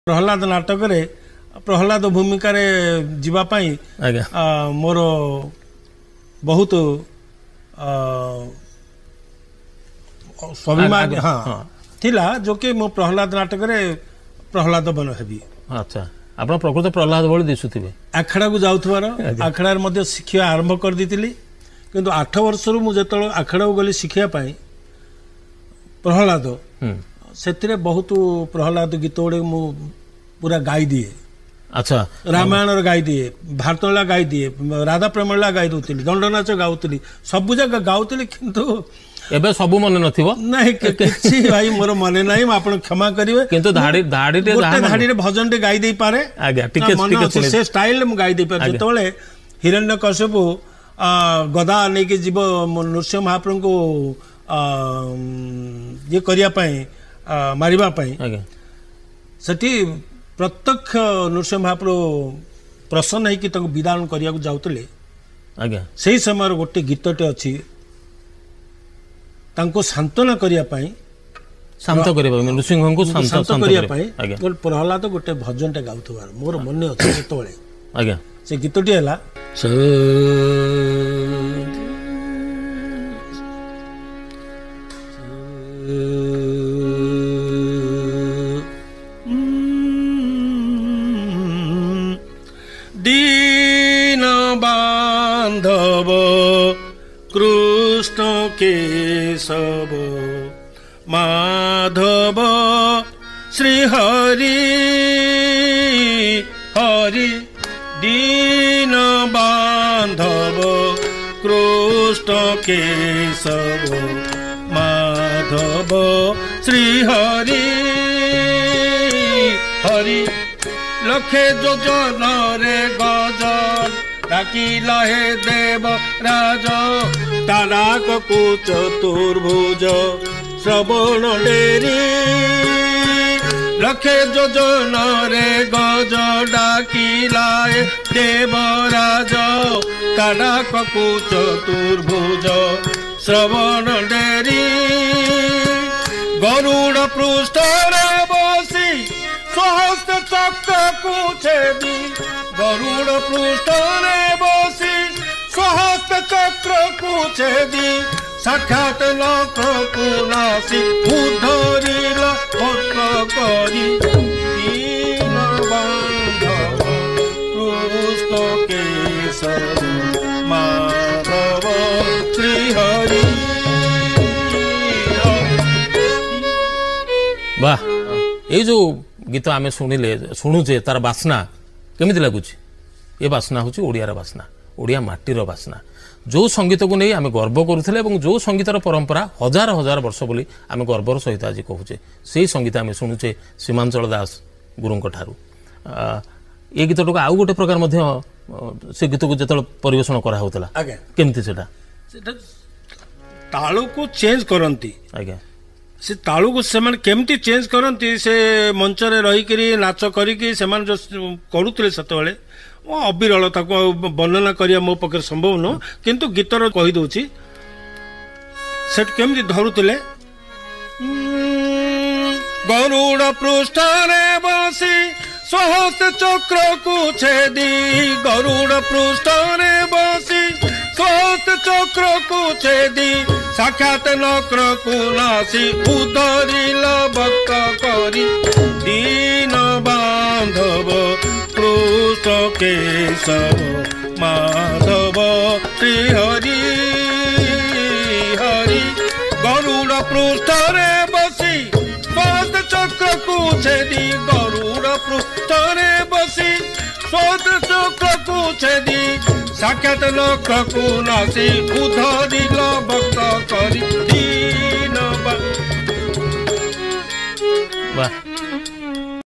प्रहलाद नाटक रे प्रहलाद भूमिका रे जीवा पाई मोर बहुत स्वाभिमान हाँ थिला जो कि मो प्रहलाद नाटक रे प्रहलाद बन हेबी। अच्छा आपण प्रकृत प्रहलाद भଳି दिसुथिबे। आखड़ा को जाउथवार आखड़ा मध्ये शिक्षा आरंभ कर दितिली किंतु 8 वर्ष रु मु जेतळ आखड़ा को गली शिक्षा पाई प्रहलाद सेतिरे बहुत प्रहलाद गीत गुड़े मु पूरा गाई दिए। अच्छा रामायण गाई दिए, भारतला गाई दिए, राधा प्रेमला गाई दूली, दंडनाच गाउली, सब जगह गाउली किंतु एबे सब मन नथिबो नहीं किछि भाई मोर मन नाही आपण क्षमा करिवे किंतु धाड़ी धाड़ी रे भजन टे गाई दे पारे आज्ञा टिके से स्टाइल मु गाई दे पारे जेतोले हिरण्यकश्यपु गदा नै के जीव नृसिंह महाप्रभु को ये करिया पई मारिबा पई आज्ञा सेठी प्रत्यक्ष नृसिंह महाप्रभु प्रसन्न है कि विधान करिया जाऊले आज्ञा से समय गोटे गीतटे अच्छी तांको सांत्वना करिया पाई शांत करिया नृसिंह को शांत करिया पाई गोटे प्रहलाद गोटे भजन टे गाउथबार मोर मन अछि सेतोले आज्ञा से गीतटी हला दीन बांधव कृष्ण केशव माधव श्री हरि हरि दीन बांधव कृष्ण केशव माधव श्री हरि हरि लखे जोजन रे गजन डाकिला हे देव राज ताराक को चतुर्भुज श्रवण डेरी लखे जोजन रे गज डाकिला हे देव राज ताराक को चतुर्भुज श्रवण डेरी गरुड़ पृष्ठ रे बसी सहस्त्र चक्र कुछेदी गरुड़ पृष्ठ रे बसी सहस्त्र चक्र कुछेदी साक्षात लक्ष कुनासी उद्धरिल भक्त करी दीन बांधव कृष्ण केशव माधव श्री हरि। वाह ये जो गीत आम शुणिले शुणुचे तार बास्ना केमिति लगुच ये बास्ना हूँ ओडियार बास्ना ओडिया माटीर बास्ना जो संगीत को नहीं आम गर्व करुले और जो संगीतर परंपरा हजार हजार वर्ष बोली आम गर्वर सहित आज कहूचे से संगीत आम शुणुचे सीमांचल दास गुरुं ठारू ये गीत टाक आउ गोटे प्रकार से गीत को जो परिवेशन कराला केमती से ताल को चेंज करती आज्ञा से तालू को सेमान केमती चेंज करती से मंच रे रही करी नाच करी से जो करुले सेतबेले अविरल वर्णना करिया मो पखे संभव न किंतु गीतर कही दउची से केमती धरुले गरुड़ पृष्ठ रे बसी सहस्त्र चक्र को छेदी गरुड़ पृष्ठ रे बसी सहस्त्र चक्र को छेदी साक्षात नक्र कुनासी उद्धरिल भक्त करी दीन बांधव कृष्ण केशव माधव श्री हरि हरि गरुड़ पृष्ठ रे बसी सहस्त्र चक्र को छेदी गरुड़ पृष्ठ रे बसी सहस्त्र चक्र को छेदी साक्षात लक्ष कुनासी उद्धरिल